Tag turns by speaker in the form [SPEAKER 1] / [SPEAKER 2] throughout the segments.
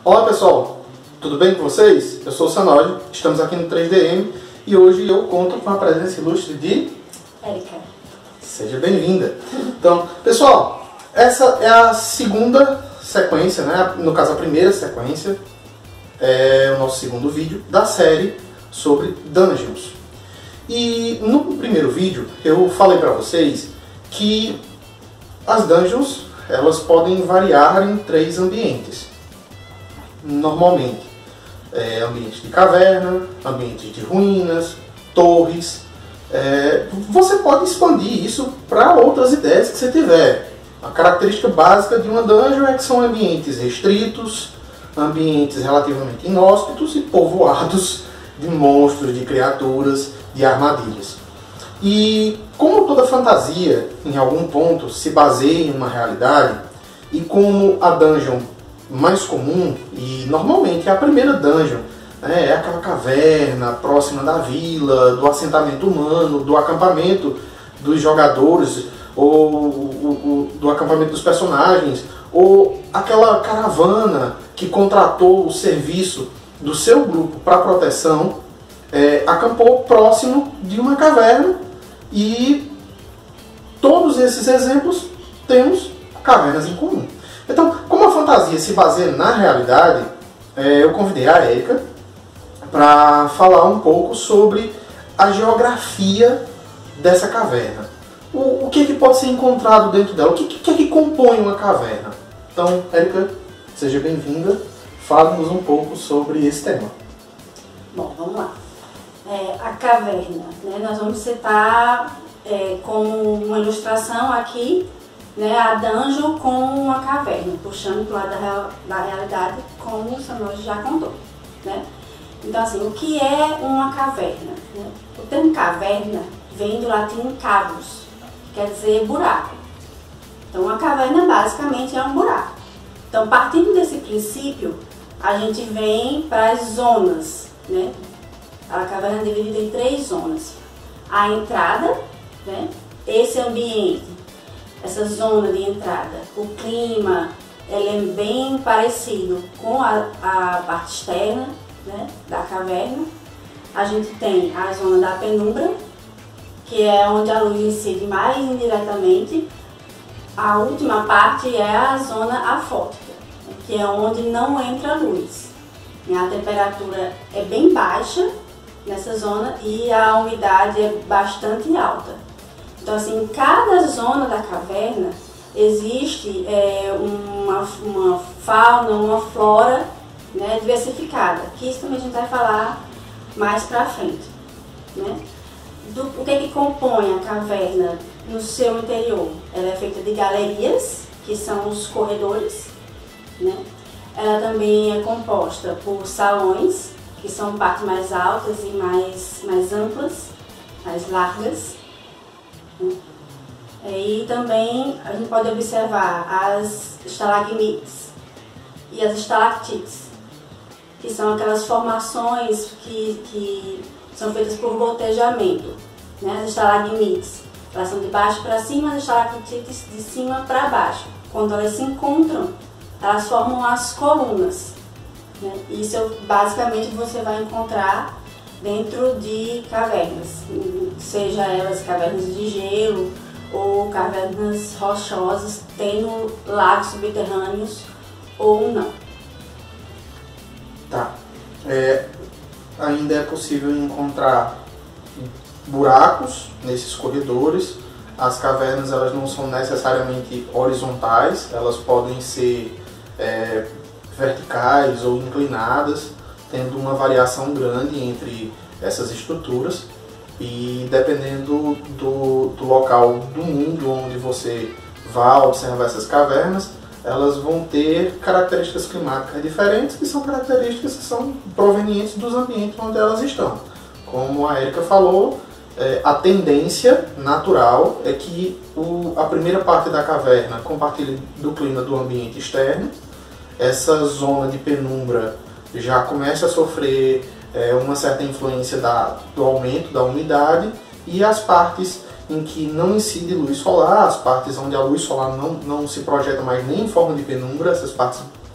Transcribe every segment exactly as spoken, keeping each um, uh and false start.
[SPEAKER 1] Olá pessoal, tudo bem com vocês? Eu sou o Sanoj, estamos aqui no três D M e hoje eu conto com a presença ilustre de...
[SPEAKER 2] Érica.
[SPEAKER 1] Seja bem-vinda. Então, pessoal, essa é a segunda sequência, né? No caso a primeira sequência, é o nosso segundo vídeo da série sobre Dungeons. E no primeiro vídeo eu falei para vocês que as Dungeons elas podem variar em três ambientes. Normalmente, é, ambiente de caverna, ambiente de ruínas, torres. É, você pode expandir isso para outras ideias que você tiver. A característica básica de uma dungeon é que são ambientes restritos, ambientes relativamente inóspitos e povoados de monstros, de criaturas, de armadilhas. E como toda fantasia, em algum ponto, se baseia em uma realidade, e como a dungeon mais comum, e normalmente é a primeira dungeon, né, é aquela caverna próxima da vila, do assentamento humano, do acampamento dos jogadores, ou o, o, do acampamento dos personagens, ou aquela caravana que contratou o serviço do seu grupo para proteção, é, acampou próximo de uma caverna, e todos esses exemplos temos cavernas em comum. Então, como a fantasia se baseia na realidade, é, eu convidei a Érica para falar um pouco sobre a geografia dessa caverna. O, o que, que pode ser encontrado dentro dela? O que, que é que compõe uma caverna? Então, Érica, seja bem-vinda. Fale-nos um pouco sobre esse tema.
[SPEAKER 2] Bom, vamos lá. É, a caverna, né? Nós vamos citar é, como uma ilustração aqui, né, a dungeon com uma caverna, puxando para o lado da, real, da realidade, como o Sanoj já contou, né? Então, assim, o que é uma caverna? Né? O termo caverna vem do latim cavus, que quer dizer buraco. Então, uma caverna basicamente é um buraco. Então, partindo desse princípio, a gente vem para as zonas, né? A caverna é dividida em três zonas. A entrada, né? Esse ambiente, essa zona de entrada, o clima, ele é bem parecido com a, a parte externa, né, da caverna. A gente tem a zona da penumbra, que é onde a luz incide mais indiretamente. A última parte é a zona afótica, que é onde não entra luz. A temperatura é bem baixa nessa zona e a umidade é bastante alta. Então, assim, em cada zona da caverna existe é, uma, uma fauna, uma flora, né, diversificada, que isso também a gente vai falar mais pra frente, né? Do, o que é que compõe a caverna no seu interior? Ela é feita de galerias, que são os corredores, né? Ela também é composta por salões, que são partes mais altas e mais, mais amplas, mais largas. E também a gente pode observar as estalagmites e as estalactites, que são aquelas formações que, que são feitas por gotejamento, né? As estalagmites, elas são de baixo para cima, as estalactites de cima para baixo. Quando elas se encontram, elas formam as colunas, né? Isso basicamente você vai encontrar dentro de cavernas, seja elas cavernas de gelo ou cavernas rochosas, tendo lagos subterrâneos ou não.
[SPEAKER 1] Tá. É, ainda é possível encontrar buracos nesses corredores. As cavernas elas não são necessariamente horizontais, elas podem ser é, verticais ou inclinadas, tendo uma variação grande entre essas estruturas, e dependendo do, do local do mundo onde você vá observar essas cavernas, elas vão ter características climáticas diferentes, que são características que são provenientes dos ambientes onde elas estão. Como a Érica falou, é, a tendência natural é que o, a primeira parte da caverna compartilhe do clima do ambiente externo. Essa zona de penumbra já começa a sofrer é, uma certa influência da, do aumento da umidade, e as partes em que não incide luz solar, as partes onde a luz solar não, não se projeta mais nem em forma de penumbra, essas partes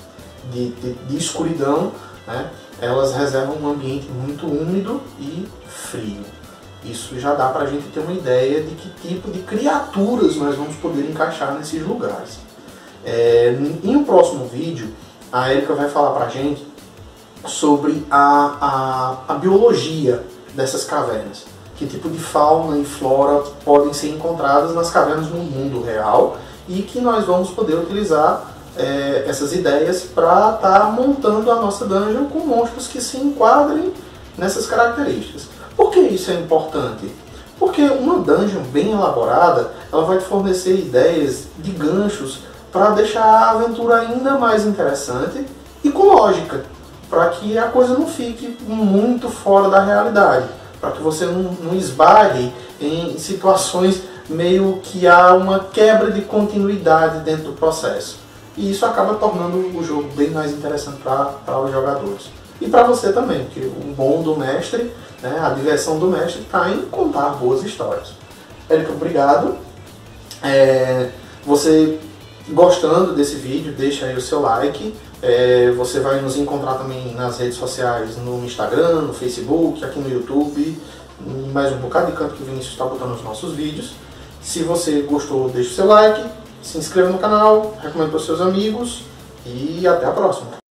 [SPEAKER 1] de, de, de escuridão, né, elas reservam um ambiente muito úmido e frio. Isso já dá para a gente ter uma ideia de que tipo de criaturas nós vamos poder encaixar nesses lugares. É, em um próximo vídeo, a Erika vai falar para a gente sobre a, a, a biologia dessas cavernas. Que tipo de fauna e flora podem ser encontradas nas cavernas no mundo real e que nós vamos poder utilizar é, essas ideias para estar tá montando a nossa dungeon com monstros que se enquadrem nessas características. Por que isso é importante? Porque uma dungeon bem elaborada, ela vai te fornecer ideias de ganchos para deixar a aventura ainda mais interessante e com lógica, para que a coisa não fique muito fora da realidade, para que você não, não esbarre em situações meio que há uma quebra de continuidade dentro do processo. E isso acaba tornando o jogo bem mais interessante para os jogadores. E para você também, porque o bom do mestre, né, a diversão do mestre está em contar boas histórias. Erika, obrigado. É, você gostando desse vídeo, deixa aí o seu like. É, você vai nos encontrar também nas redes sociais, no Instagram, no Facebook, aqui no YouTube, em mais um bocado de canto que o Vinícius está botando nos nossos vídeos. Se você gostou, deixa o seu like, se inscreva no canal, recomende para os seus amigos e até a próxima.